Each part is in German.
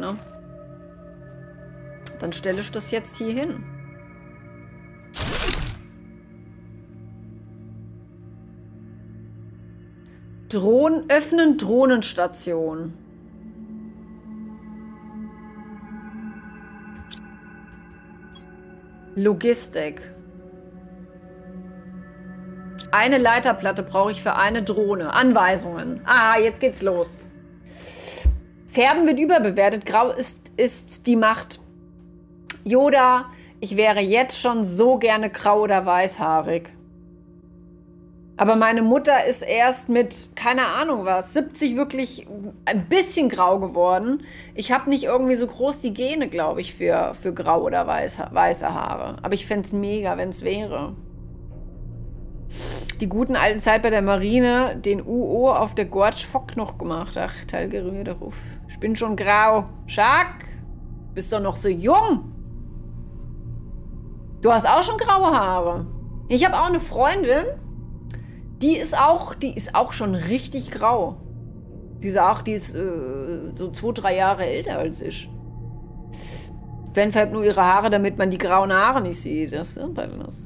Ne? Dann stelle ich das jetzt hier hin. Öffnen Drohnenstation. Logistik. Eine Leiterplatte brauche ich für eine Drohne. Anweisungen. Ah, jetzt geht's los. Färben wird überbewertet. Grau ist die Macht. Yoda, ich wäre jetzt schon so gerne grau oder weißhaarig. Aber meine Mutter ist erst mit, keine Ahnung was, 70 wirklich ein bisschen grau geworden. Ich habe nicht irgendwie so groß die Gene, glaube ich, für grau oder weiße Haare. Aber ich fände es mega, wenn es wäre. Die guten alten Zeit bei der Marine, den UO auf der Gorge Fock noch gemacht. Ach, teilgerührter Ruf. Ich bin schon grau. Schack, bist doch noch so jung. Du hast auch schon graue Haare. Ich habe auch eine Freundin, die ist auch schon richtig grau. Die ist so 2-3 Jahre älter als ich. Sven färbt nur ihre Haare, damit man die grauen Haare nicht sieht. Das ist das.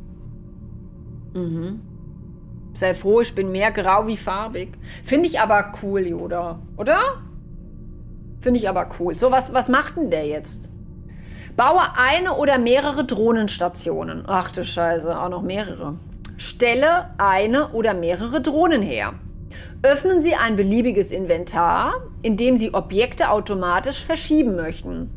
Mhm. Sei froh, ich bin mehr grau wie farbig. Finde ich aber cool, Yoda. Oder? Finde ich aber cool. So, was macht denn der jetzt? Baue eine oder mehrere Drohnenstationen. Ach du Scheiße, auch noch mehrere. Stelle eine oder mehrere Drohnen her. Öffnen Sie ein beliebiges Inventar, in dem Sie Objekte automatisch verschieben möchten.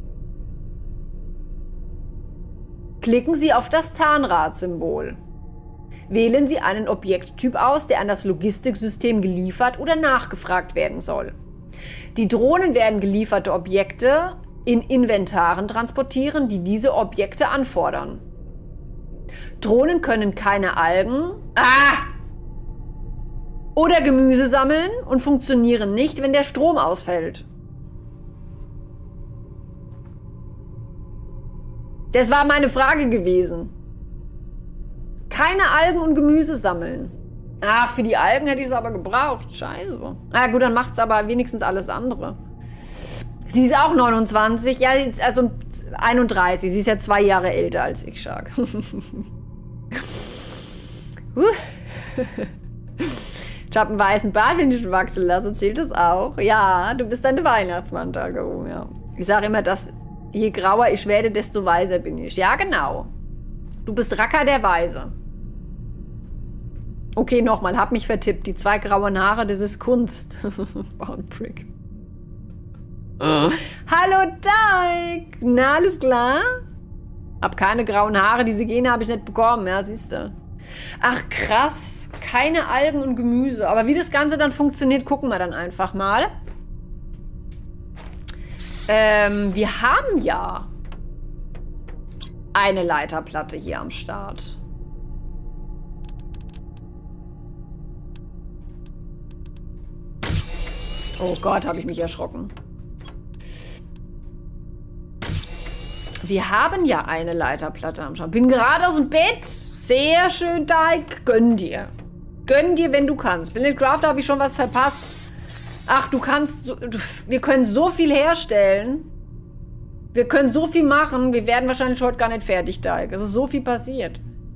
Klicken Sie auf das Zahnrad-Symbol. Wählen Sie einen Objekttyp aus, der an das Logistiksystem geliefert oder nachgefragt werden soll. Die Drohnen werden gelieferte Objekte in Inventaren transportieren, die diese Objekte anfordern. Drohnen können keine Algen oder Gemüse sammeln und funktionieren nicht, wenn der Strom ausfällt. Das war meine Frage gewesen. Keine Algen und Gemüse sammeln. Ach, für die Algen hätte ich es aber gebraucht. Scheiße. Na gut, dann macht es aber wenigstens alles andere. Sie ist auch 29, ja, also 31. Sie ist ja 2 Jahre älter als ich, Shark. Ich habe einen weißen Bart, wenn ich ihn wachsen lasse, zählt das auch? Ja, du bist eine Weihnachtsmann-Tagung, ja. Ich sage immer, dass je grauer ich werde, desto weiser bin ich. Ja, genau. Du bist Racker der Weise. Okay, nochmal, hab mich vertippt. Die 2 grauen Haare, das ist Kunst. Bound Prick. Hallo, Dyke. Na, alles klar? Hab keine grauen Haare, diese Gene habe ich nicht bekommen. Ja, siehst du. Ach, krass. Keine Algen und Gemüse. Aber wie das Ganze dann funktioniert, gucken wir dann einfach mal. Wir haben ja eine Leiterplatte hier am Start. Oh Gott, habe ich mich erschrocken. Wir haben ja eine Leiterplatte am Start. Bin gerade aus dem Bett. Sehr schön, Dyke. Gönn dir. Gönn dir, wenn du kannst. Blended Crafter, habe ich schon was verpasst. Ach, du kannst... Wir können so viel herstellen. Wir können so viel machen. Wir werden wahrscheinlich heute gar nicht fertig, Dyke. Es ist so viel passiert.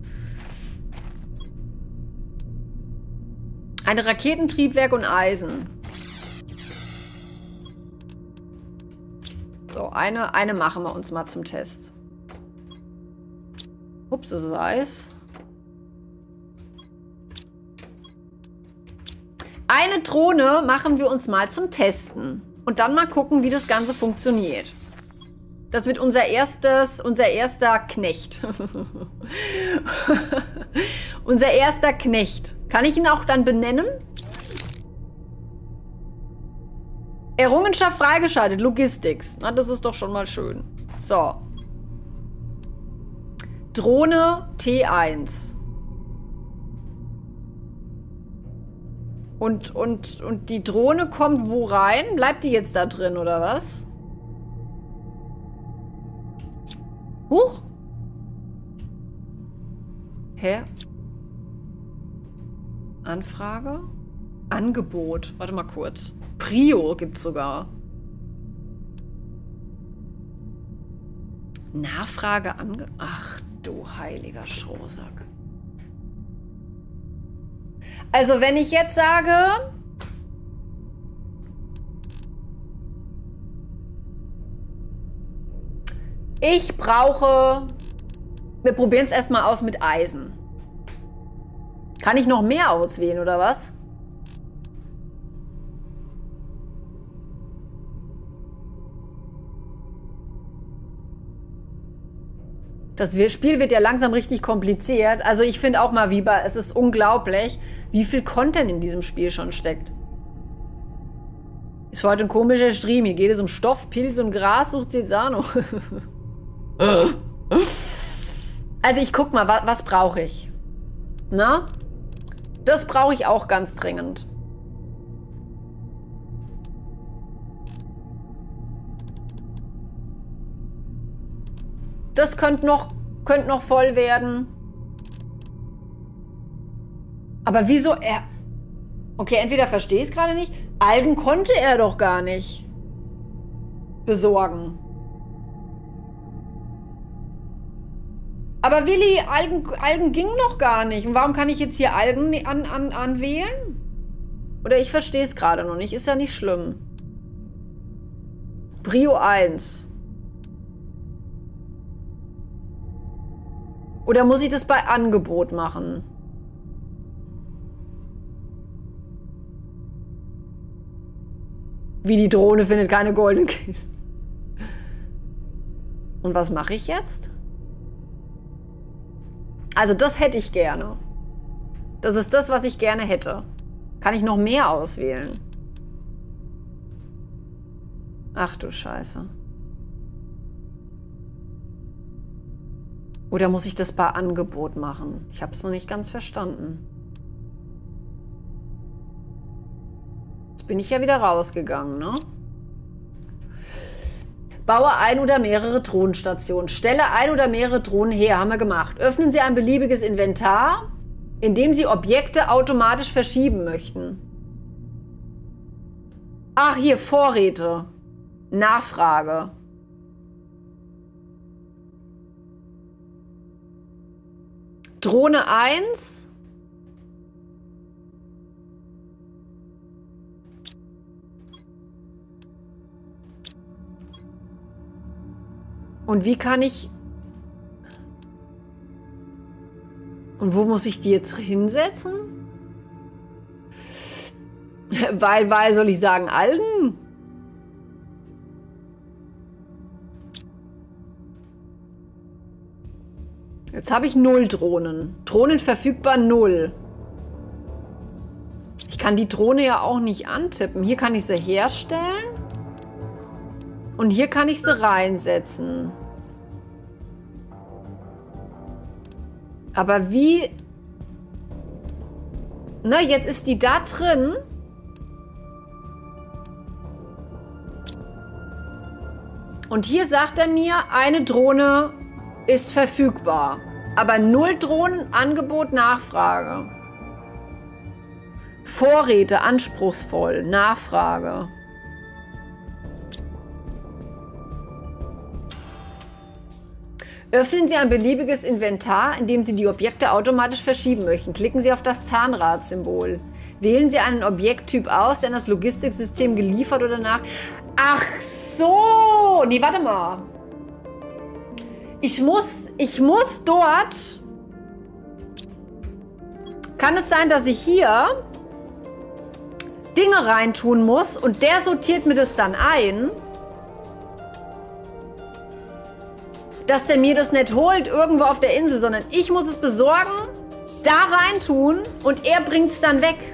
Ein Raketentriebwerk und Eisen. So, eine machen wir uns mal zum Test. Ups, das ist Eis. Eine Drohne machen wir uns mal zum Testen. Und dann mal gucken, wie das Ganze funktioniert. Das wird unser erster Knecht. Unser erster Knecht. Kann ich ihn auch dann benennen? Errungenschaft freigeschaltet. Logistics. Na, das ist doch schon mal schön. So. Drohne T1. Und die Drohne kommt wo rein? Bleibt die jetzt da drin, oder was? Huch. Hä? Anfrage? Angebot. Warte mal kurz. Prio gibt's sogar. Nachfrage ange... Ach du heiliger Strohsack. Also wenn ich jetzt sage... Ich brauche... Wir probieren es erstmal aus mit Eisen. Kann ich noch mehr auswählen, oder was? Das Spiel wird ja langsam richtig kompliziert. Also ich finde auch mal, Viva, es ist unglaublich, wie viel Content in diesem Spiel schon steckt. Ist heute ein komischer Stream. Hier geht es um Stoff, Pilz und Gras, sucht Cesano. Also ich guck mal, was brauche ich? Na? Das brauche ich auch ganz dringend. Das könnte noch voll werden. Aber wieso er... Okay, entweder verstehe ich es gerade nicht. Algen konnte er doch gar nicht besorgen. Aber Willi, Algen ging noch gar nicht. Und warum kann ich jetzt hier Algen anwählen? Oder ich verstehe es gerade noch nicht. Ist ja nicht schlimm. Brio 1. Oder muss ich das bei Angebot machen? Wie die Drohne findet keine goldenen Kisten. Und was mache ich jetzt? Also das hätte ich gerne. Das ist das, was ich gerne hätte. Kann ich noch mehr auswählen? Ach du Scheiße. Oder muss ich das bei Angebot machen? Ich habe es noch nicht ganz verstanden. Jetzt bin ich ja wieder rausgegangen, ne? Baue ein oder mehrere Drohnenstationen. Stelle ein oder mehrere Drohnen her. Haben wir gemacht. Öffnen Sie ein beliebiges Inventar, indem Sie Objekte automatisch verschieben möchten. Ach, hier, Vorräte. Nachfrage. Drohne 1. Und wie kann ich... Und wo muss ich die jetzt hinsetzen? weil, soll ich sagen, Algen? Jetzt habe ich 0 Drohnen. Drohnen verfügbar 0. Ich kann die Drohne ja auch nicht antippen. Hier kann ich sie herstellen. Und hier kann ich sie reinsetzen. Aber wie... Na, jetzt ist die da drin. Und hier sagt er mir, eine Drohne ist verfügbar. Aber 0 Drohnen, Angebot, Nachfrage. Vorräte, anspruchsvoll, Nachfrage. Öffnen Sie ein beliebiges Inventar, indem Sie die Objekte automatisch verschieben möchten. Klicken Sie auf das Zahnrad-Symbol. Wählen Sie einen Objekttyp aus, der in das Logistiksystem geliefert oder nach... Ach so! Nee, warte mal. Ich muss dort... Kann es sein, dass ich hier Dinge reintun muss und der sortiert mir das dann ein, dass der mir das nicht holt irgendwo auf der Insel, sondern ich muss es besorgen, da reintun und er bringt es dann weg.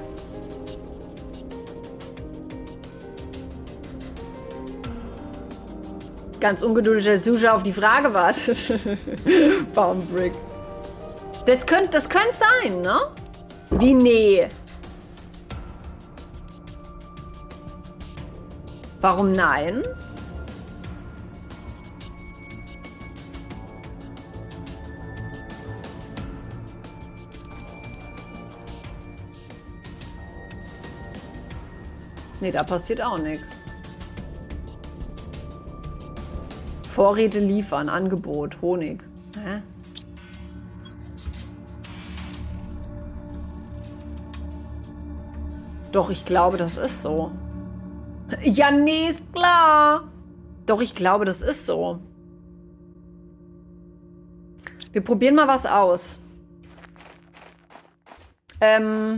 Ganz ungeduldiger Zuschauer auf die Frage wartet. Baumbrick. Das könnte sein, ne? Wie nee? Warum nein? Nee, da passiert auch nichts. Vorräte liefern, Angebot, Honig. Hä? Doch, ich glaube, das ist so. Ja, nee, ist klar. Doch, ich glaube, das ist so. Wir probieren mal was aus. Ah,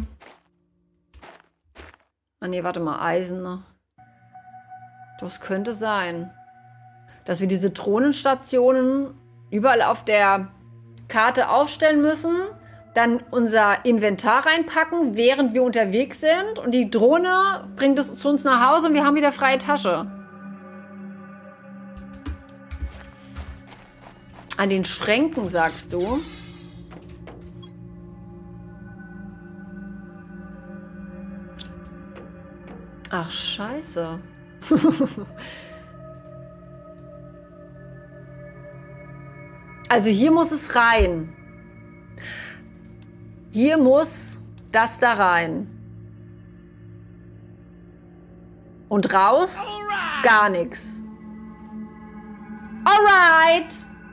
nee, warte mal, Eisen, ne? Das könnte sein. Dass wir diese Drohnenstationen überall auf der Karte aufstellen müssen, dann unser Inventar reinpacken, während wir unterwegs sind und die Drohne bringt es zu uns nach Hause und wir haben wieder freie Tasche. An den Schränken, sagst du? Ach, scheiße. Also hier muss es rein. Hier muss das da rein. Und raus? Gar nichts. Alright.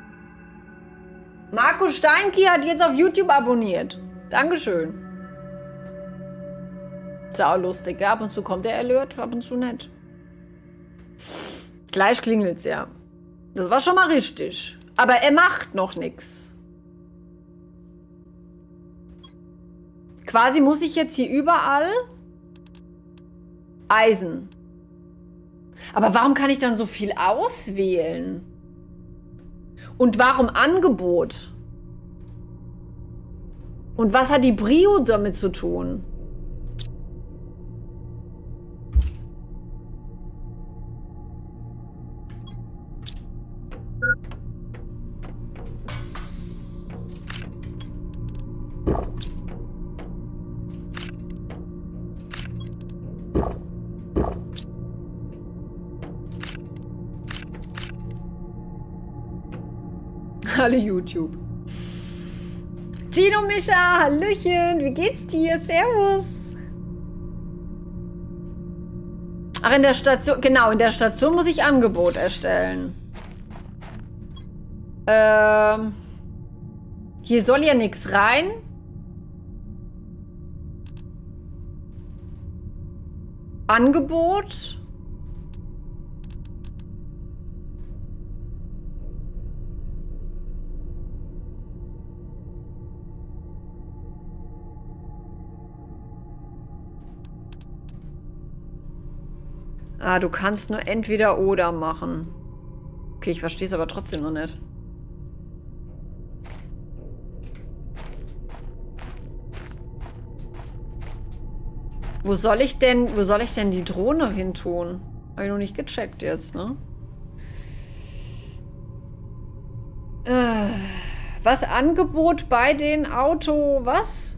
Marco Steinki hat jetzt auf YouTube abonniert. Dankeschön. Sau lustig. Ja, ab und zu kommt der Alert, ab und zu nicht. Gleich klingelt's ja. Das war schon mal richtig. Aber er macht noch nichts. Quasi muss ich jetzt hier überall Eisen. Aber warum kann ich dann so viel auswählen? Und warum Angebot? Und was hat die Brio damit zu tun? Hallo YouTube. Gino Mischa, Hallöchen, wie geht's dir? Servus. Ach, in der Station, genau, in der Station muss ich Angebot erstellen. Hier soll ja nichts rein. Angebot. Ah, du kannst nur entweder oder machen. Okay, ich verstehe es aber trotzdem noch nicht. Wo soll ich denn die Drohne hin tun? Habe ich noch nicht gecheckt jetzt, ne? Was Angebot bei den Auto... Was?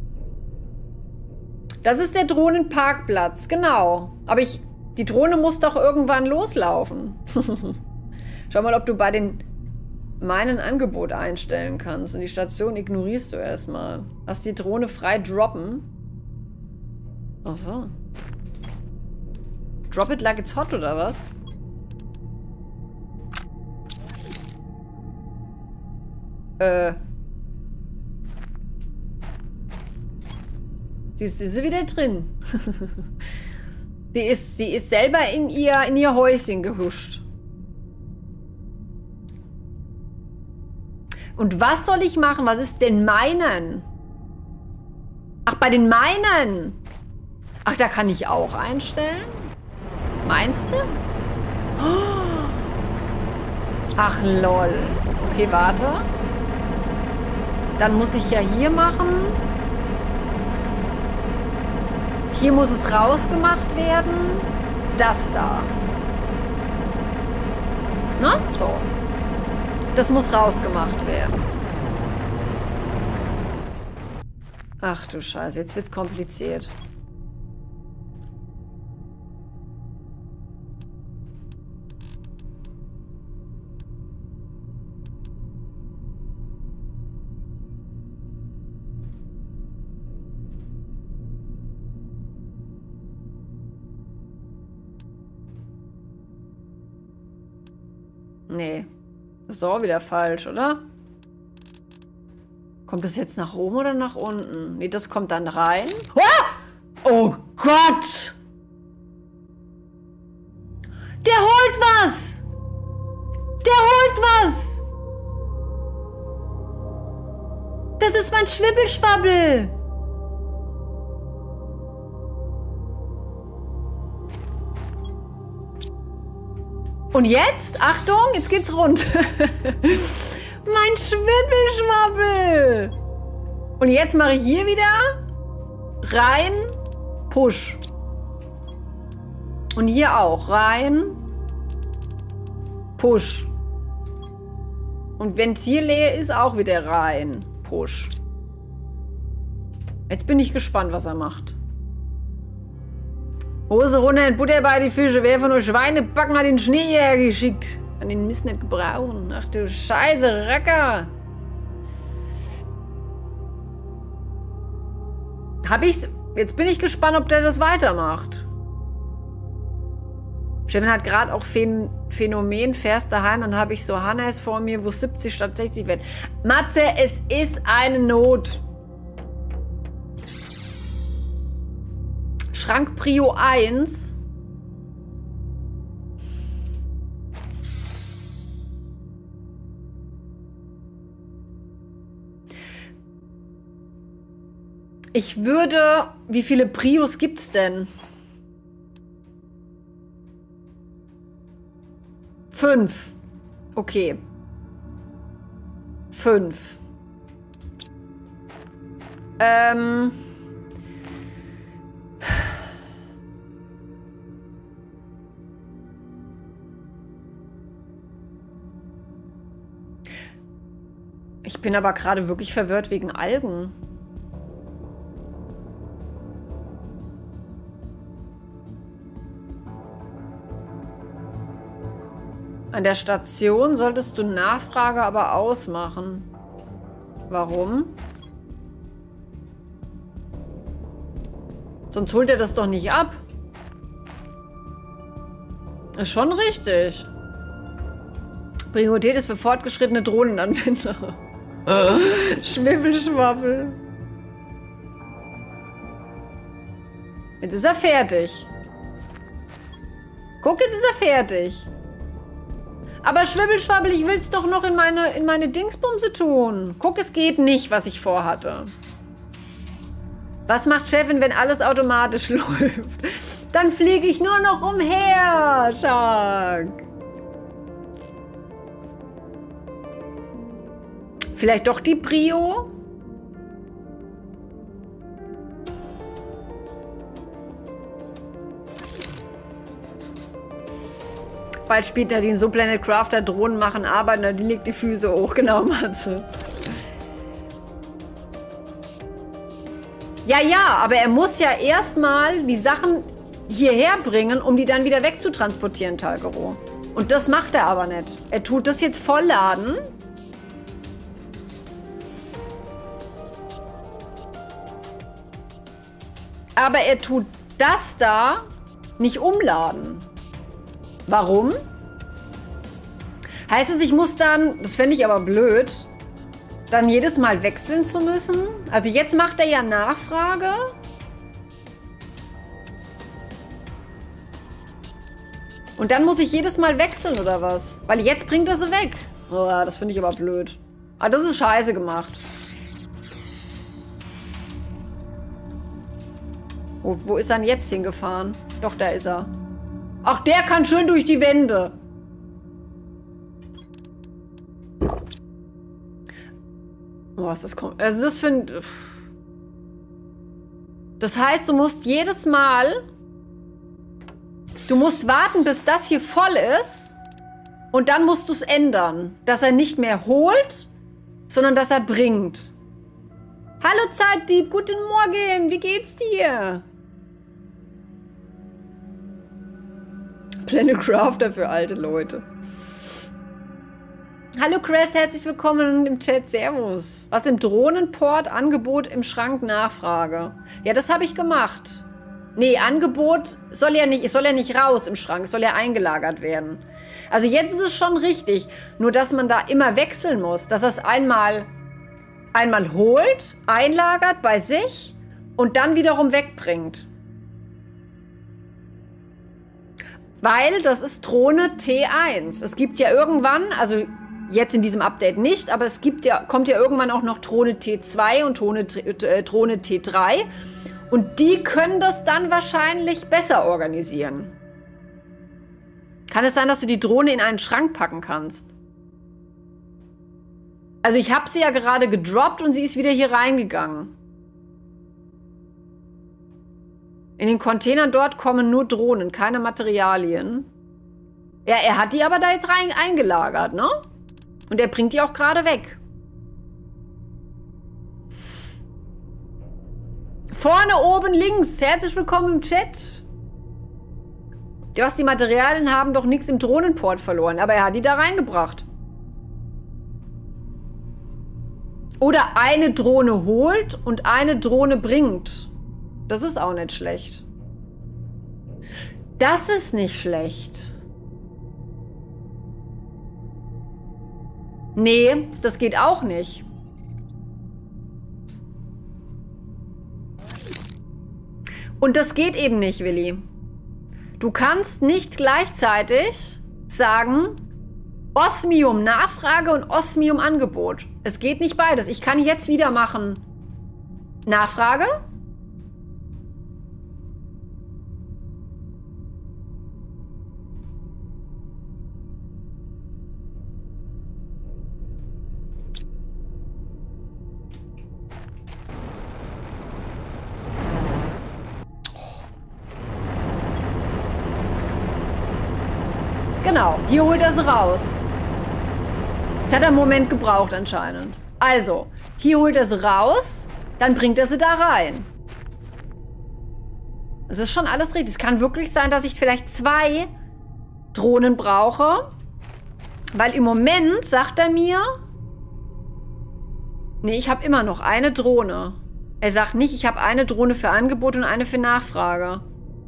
Das ist der Drohnenparkplatz, genau. Aber die Drohne muss doch irgendwann loslaufen. Schau mal, ob du bei meinen Angebot einstellen kannst. Und die Station ignorierst du erstmal. Lass die Drohne frei droppen. Ach so. Drop it like it's hot, oder was? Sie ist wieder drin. Sie ist selber in ihr Häuschen gehuscht. Und was soll ich machen? Was ist denn meinen? Ach, bei den meinen. Ach, da kann ich auch einstellen? Meinst du? Oh. Ach, lol. Okay, warte. Dann muss ich ja hier machen. Hier muss es rausgemacht werden. Das da. Na, so. Das muss rausgemacht werden. Ach du Scheiße, jetzt wird's kompliziert. Nee. Das ist auch wieder falsch, oder? Kommt das jetzt nach oben oder nach unten? Nee, das kommt dann rein. Ah! Oh Gott! Der holt was! Der holt was! Das ist mein Schwibbelschwabbel! Und jetzt? Achtung, jetzt geht's rund. Mein Schwibbelschwabbel! Und jetzt mache ich hier wieder rein, Push. Und hier auch rein, Push. Und wenn es hier leer ist, auch wieder rein, Push. Jetzt bin ich gespannt, was er macht. Hose runter in Butter bei die Fische. Wer von euch Schweinebacken hat den Schnee hierher geschickt? Kann den Mist nicht gebrauchen. Ach du Scheiße, Racker. Hab ich's? Jetzt bin ich gespannt, ob der das weitermacht. Steffen hat gerade auch Phänomen, fährst daheim, dann habe ich so Hannes vor mir, wo 70 statt 60 wird. Matze, es ist eine Not. Schrank Prio 1. Ich würde... Wie viele Prios gibt's denn? 5. Okay. 5. Ich bin aber gerade wirklich verwirrt wegen Algen. An der Station solltest du Nachfrage aber ausmachen. Warum? Sonst holt er das doch nicht ab. Ist schon richtig. Priorität ist für fortgeschrittene Drohnenanwender. Schwibbelschwabbel. Jetzt ist er fertig. Guck, jetzt ist er fertig. Aber Schwibbelschwabbel, ich will es doch noch in meine Dingsbumse tun. Guck, es geht nicht, was ich vorhatte. Was macht Chefin, wenn alles automatisch läuft? Dann fliege ich nur noch umher, Shark. Vielleicht doch die Prio? Bald spielt er den so Planet Crafter, Drohnen machen Arbeit, und die legt die Füße hoch. Genau, Matze. Ja, aber er muss ja erstmal die Sachen hierher bringen, um die dann wieder wegzutransportieren, Talgero. Und das macht er aber nicht. Er tut das jetzt vollladen. Aber er tut das da nicht umladen. Warum? Heißt es, ich muss dann, das fände ich aber blöd, dann jedes Mal wechseln zu müssen? Also jetzt macht er ja Nachfrage. Und dann muss ich jedes Mal wechseln, oder was? Weil jetzt bringt er sie weg. Oh, das finde ich aber blöd. Aber das ist scheiße gemacht. Wo ist er denn jetzt hingefahren? Doch, da ist er. Ach, der kann schön durch die Wände. Oh, was das kommt. Also das finde. Das heißt, du musst jedes Mal. Du musst warten, bis das hier voll ist. Und dann musst du es ändern. Dass er nicht mehr holt, sondern dass er bringt. Hallo Zeitdieb, guten Morgen. Wie geht's dir? Planet Crafter für alte Leute. Hallo Chris, herzlich willkommen im Chat. Servus. Was im Drohnenport? Angebot im Schrank Nachfrage. Ja, das habe ich gemacht. Nee, Angebot soll ja nicht raus im Schrank, soll ja eingelagert werden. Also jetzt ist es schon richtig, nur dass man da immer wechseln muss, dass er es einmal holt, einlagert bei sich und dann wiederum wegbringt. Weil das ist Drohne T1. Es gibt ja irgendwann, also jetzt in diesem Update nicht, aber es kommt ja irgendwann auch noch Drohne T2 und Drohne T3. Und die können das dann wahrscheinlich besser organisieren. Kann es sein, dass du die Drohne in einen Schrank packen kannst? Also ich habe sie ja gerade gedroppt und sie ist wieder hier reingegangen. In den Containern dort kommen nur Drohnen, keine Materialien. Ja, er hat die aber da jetzt rein eingelagert, ne? Und er bringt die auch gerade weg. Vorne oben links. Herzlich willkommen im Chat. Die Materialien haben doch nichts im Drohnenport verloren, aber er hat die da reingebracht. Oder eine Drohne holt und eine Drohne bringt. Das ist auch nicht schlecht. Das ist nicht schlecht. Nee, das geht auch nicht. Und das geht eben nicht, Willi. Du kannst nicht gleichzeitig sagen, Osmium Nachfrage und Osmium Angebot. Es geht nicht beides. Ich kann jetzt wieder machen Nachfrage. Genau, hier holt er sie raus. Das hat er einen Moment gebraucht anscheinend. Also, hier holt er sie raus, dann bringt er sie da rein. Das ist schon alles richtig. Es kann wirklich sein, dass ich vielleicht 2 Drohnen brauche. Weil im Moment sagt er mir... Nee, ich habe immer noch eine Drohne. Er sagt nicht, ich habe eine Drohne für Angebot und eine für Nachfrage.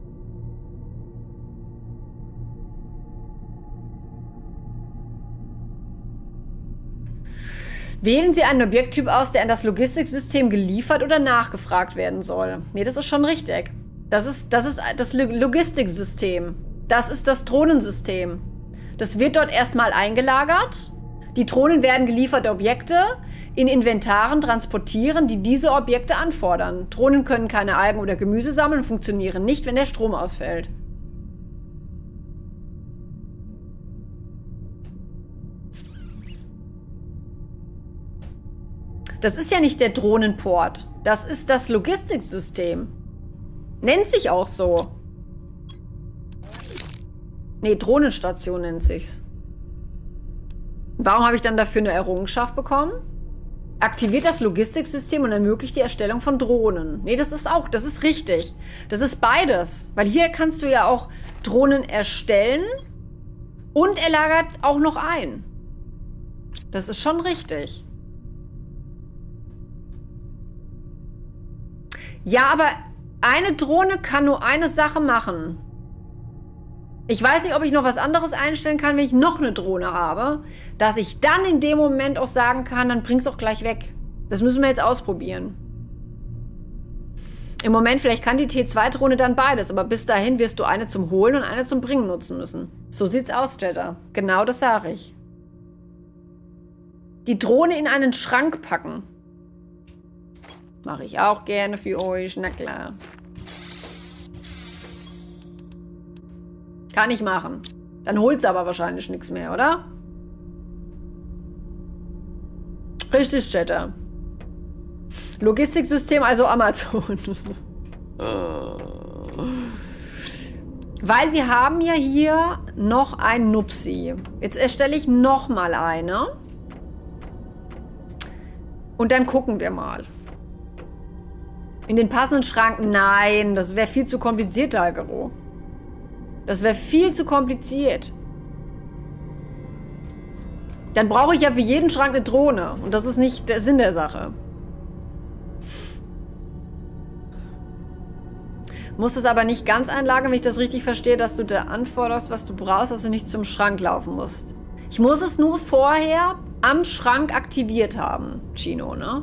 Wählen Sie einen Objekttyp aus, der an das Logistiksystem geliefert oder nachgefragt werden soll. Nee, das ist schon richtig. Das ist das Logistiksystem. Das ist das Drohnensystem. Das wird dort erstmal eingelagert. Die Drohnen werden gelieferte Objekte in Inventaren transportieren, die diese Objekte anfordern. Drohnen können keine Algen oder Gemüse sammeln und funktionieren nicht, wenn der Strom ausfällt. Das ist ja nicht der Drohnenport. Das ist das Logistiksystem. Nennt sich auch so. Nee, Drohnenstation nennt sich's. Warum habe ich dann dafür eine Errungenschaft bekommen? Aktiviert das Logistiksystem und ermöglicht die Erstellung von Drohnen. Nee, das ist richtig. Das ist beides. Weil hier kannst du ja auch Drohnen erstellen und er lagert auch noch ein. Das ist schon richtig. Ja, aber eine Drohne kann nur eine Sache machen. Ich weiß nicht, ob ich noch was anderes einstellen kann, wenn ich noch eine Drohne habe, dass ich dann in dem Moment auch sagen kann, dann bring's auch gleich weg. Das müssen wir jetzt ausprobieren. Im Moment, vielleicht kann die T2-Drohne dann beides, aber bis dahin wirst du eine zum Holen und eine zum Bringen nutzen müssen. So sieht's aus, Jeddah. Genau das sage ich. Die Drohne in einen Schrank packen. Mache ich auch gerne für euch, na klar. Kann ich machen. Dann holt's aber wahrscheinlich nichts mehr, oder? Richtig, Jeddah. Logistiksystem, also Amazon. Weil wir haben ja hier noch ein Nupsi. Jetzt erstelle ich noch mal eine. Und dann gucken wir mal. In den passenden Schrank? Nein, das wäre viel zu kompliziert, Algero. Das wäre viel zu kompliziert. Dann brauche ich ja für jeden Schrank eine Drohne. Und das ist nicht der Sinn der Sache. Musst es aber nicht ganz einlagern, wenn ich das richtig verstehe, dass du da anforderst, was du brauchst, dass du nicht zum Schrank laufen musst. Ich muss es nur vorher am Schrank aktiviert haben, Chino, ne?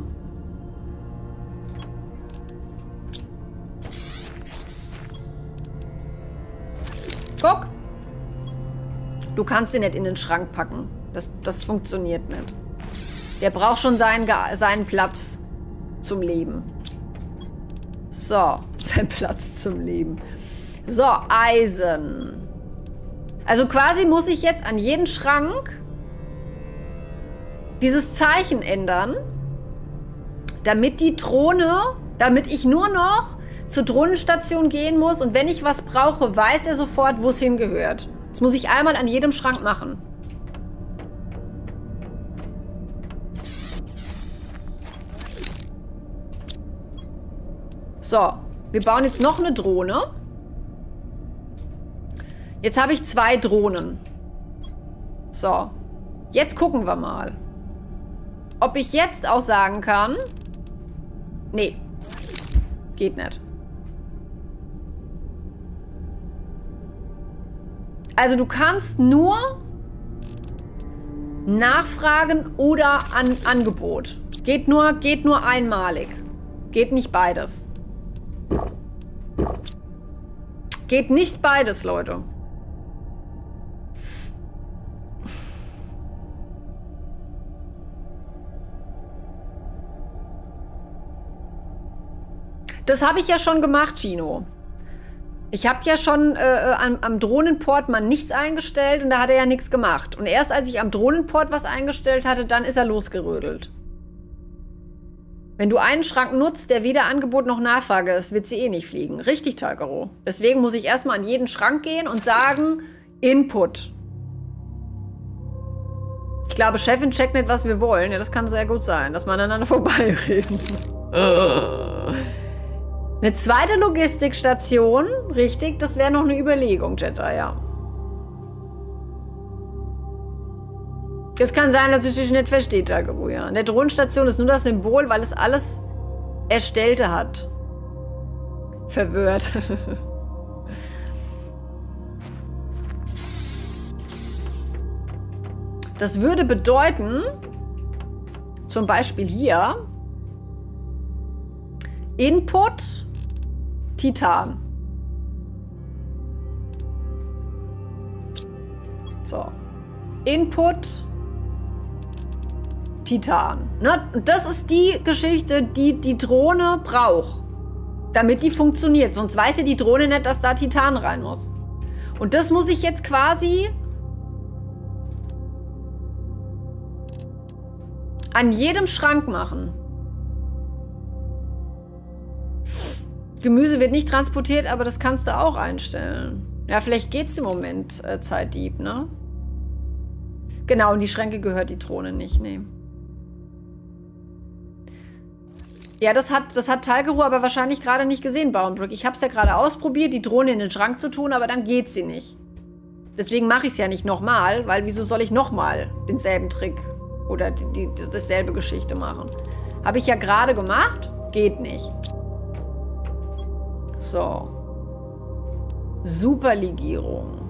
Guck. Du kannst ihn nicht in den Schrank packen. Das funktioniert nicht. Der braucht schon seinen Platz zum Leben. So, sein Platz zum Leben. So, Eisen. Also quasi muss ich jetzt an jeden Schrank dieses Zeichen ändern, damit die Drohne, damit ich nur noch zur Drohnenstation gehen muss und wenn ich was brauche, weiß er sofort, wo es hingehört. Das muss ich einmal an jedem Schrank machen. So, wir bauen jetzt noch eine Drohne. Jetzt habe ich 2 Drohnen. So, jetzt gucken wir mal, ob ich jetzt auch sagen kann, nee, geht nicht. Also du kannst nur nachfragen oder an Angebot. Geht nur einmalig. Geht nicht beides. Geht nicht beides, Leute. Das habe ich ja schon gemacht, Gino. Ich habe ja schon am Drohnenport mal nichts eingestellt und da hat er ja nichts gemacht. Und erst als ich am Drohnenport was eingestellt hatte, dann ist er losgerödelt. Wenn du einen Schrank nutzt, der weder Angebot noch Nachfrage ist, wird sie eh nicht fliegen. Richtig, Talgaro. Deswegen muss ich erstmal an jeden Schrank gehen und sagen, Input. Ich glaube, Chefin checkt nicht, was wir wollen. Ja, das kann sehr gut sein, dass wir aneinander vorbeireden. Eine zweite Logistikstation, richtig, das wäre noch eine Überlegung, Jetta, ja. Es kann sein, dass ich dich nicht verstehe, Talgaro, ja. Eine Drohnenstation ist nur das Symbol, weil es alles Erstellte hat. Verwirrt. Das würde bedeuten, zum Beispiel hier, Input Titan. So. Input Titan. Ne? Das ist die Geschichte, die die Drohne braucht, damit die funktioniert. Sonst weiß ja die Drohne nicht, dass da Titan rein muss. Und das muss ich jetzt quasi an jedem Schrank machen. Gemüse wird nicht transportiert, aber das kannst du auch einstellen. Ja, vielleicht geht's im Moment, Zeitdieb, ne? Genau, und die Schränke gehört die Drohne nicht, nee. Ja, das hat Talgaro aber wahrscheinlich gerade nicht gesehen, Baumbrück. Ich habe es ja gerade ausprobiert, die Drohne in den Schrank zu tun, aber dann geht sie nicht. Deswegen mache ich es ja nicht nochmal, weil wieso soll ich nochmal denselben Trick oder dasselbe Geschichte machen? Habe ich ja gerade gemacht, geht nicht. So. Superlegierung.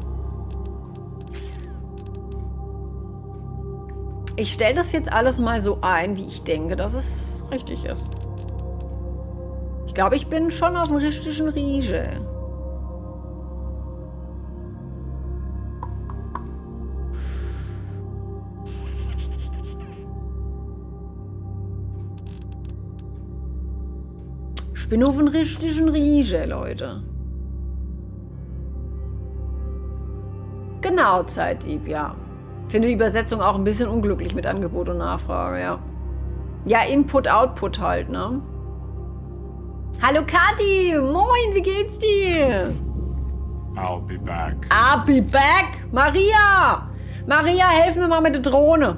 Ich stelle das jetzt alles mal so ein, wie ich denke, dass es richtig ist. Ich glaube, ich bin schon auf dem richtigen Riege. Ich bin auf dem richtigen Riege, Leute. Genau, Zeitdieb, ja. Ich finde die Übersetzung auch ein bisschen unglücklich mit Angebot und Nachfrage, ja. Ja, Input, Output halt, ne? Hallo Kathi, moin, wie geht's dir? I'll be back. I'll be back. Maria! Maria, helf mir mal mit der Drohne.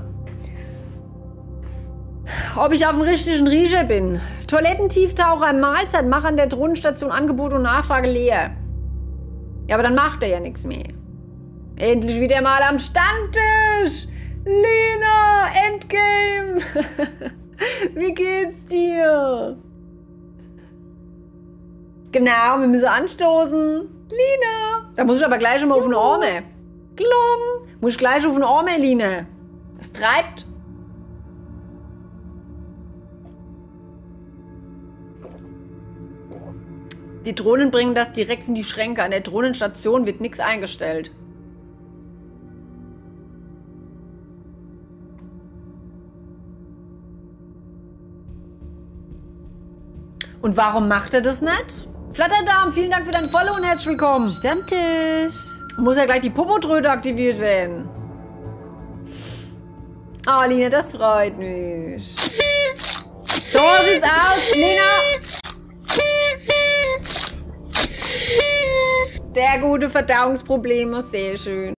Ob ich auf dem richtigen Riecher bin. Toilettentieftaucher, Mahlzeit, mach an der Drohnenstation Angebot und Nachfrage leer. Ja, aber dann macht er ja nichts mehr. Endlich wieder mal am Stammtisch. Lena, Endgame. Wie geht's dir? Genau, wir müssen anstoßen. Lina. Da muss ich aber gleich mal auf den Arme. Klung. Muss ich gleich auf den Arme, Lina. Es treibt. Die Drohnen bringen das direkt in die Schränke. An der Drohnenstation wird nichts eingestellt. Und warum macht er das nicht? Flatterdarm, vielen Dank für dein Follow und herzlich willkommen. Stammtisch. Muss ja gleich die Popotröte aktiviert werden. Oh, Lina, das freut mich. So sieht's aus, Lina. Sehr gute Verdauungsprobleme, sehr schön.